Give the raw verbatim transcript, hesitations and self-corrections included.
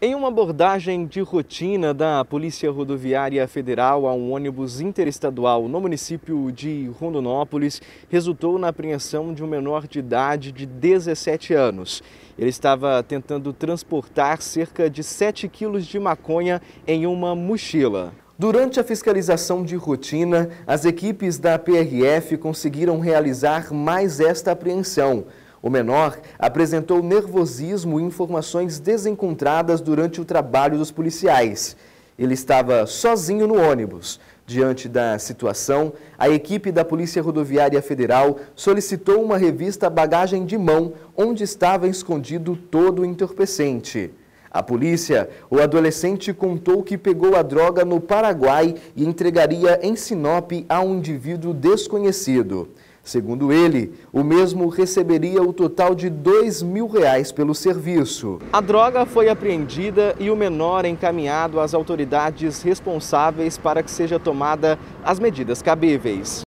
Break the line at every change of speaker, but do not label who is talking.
Em uma abordagem de rotina da Polícia Rodoviária Federal a um ônibus interestadual no município de Rondonópolis, resultou na apreensão de um menor de idade de dezessete anos. Ele estava tentando transportar cerca de sete quilos de maconha em uma mochila. Durante a fiscalização de rotina, as equipes da P R F conseguiram realizar mais esta apreensão. O menor apresentou nervosismo e informações desencontradas durante o trabalho dos policiais. Ele estava sozinho no ônibus. Diante da situação, a equipe da Polícia Rodoviária Federal solicitou uma revista bagagem de mão, onde estava escondido todo o entorpecente. A polícia, o adolescente contou que pegou a droga no Paraguai e entregaria em Sinop a um indivíduo desconhecido. Segundo ele, o mesmo receberia o total de dois mil reais pelo serviço. A droga foi apreendida e o menor encaminhado às autoridades responsáveis para que seja tomada as medidas cabíveis.